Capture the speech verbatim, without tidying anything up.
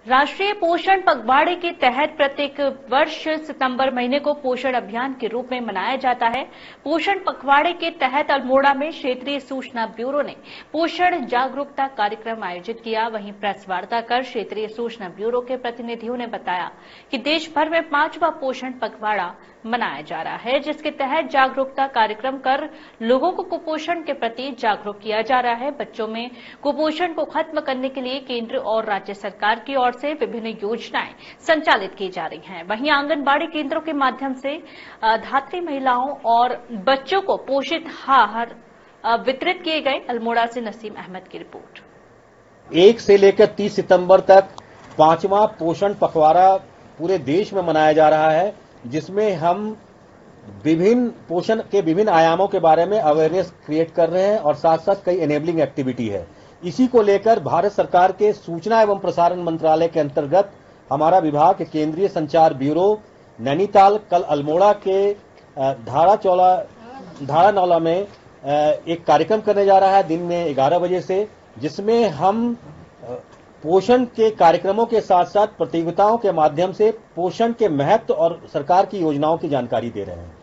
राष्ट्रीय पोषण पखवाड़े के तहत प्रत्येक वर्ष सितंबर महीने को पोषण अभियान के रूप में मनाया जाता है। पोषण पखवाड़े के तहत अल्मोड़ा में क्षेत्रीय सूचना ब्यूरो ने पोषण जागरूकता कार्यक्रम आयोजित किया। वहीं प्रेस वार्ता कर क्षेत्रीय सूचना ब्यूरो के प्रतिनिधियों ने बताया कि देश भर में पांचवा पोषण पखवाड़ा मनाया जा रहा है, जिसके तहत जागरूकता कार्यक्रम कर लोगों को कुपोषण के प्रति जागरूक किया जा रहा है। बच्चों में कुपोषण को खत्म करने के लिए केंद्र और राज्य सरकार की ओर से विभिन्न योजनाएं संचालित की जा रही हैं। वहीं आंगनबाड़ी केंद्रों के माध्यम से धात्री महिलाओं और बच्चों को पोषित आहार वितरित किए गए। अल्मोड़ा से नसीम अहमद की रिपोर्ट। एक से लेकर तीस सितंबर तक पांचवा पोषण पखवाड़ा पूरे देश में मनाया जा रहा है, जिसमें हम विभिन्न पोषण के विभिन्न आयामों के बारे में अवेयरनेस क्रिएट कर रहे हैं और साथ साथ कई एनेबलिंग एक्टिविटी है। इसी को लेकर भारत सरकार के सूचना एवं प्रसारण मंत्रालय के अंतर्गत हमारा विभाग केंद्रीय संचार ब्यूरो नैनीताल कल अल्मोड़ा के धारा चौला धारा नौला में एक कार्यक्रम करने जा रहा है दिन में ग्यारह बजे से, जिसमें हम पोषण के कार्यक्रमों के साथ साथ प्रतियोगिताओं के माध्यम से पोषण के महत्व और सरकार की योजनाओं की जानकारी दे रहे हैं।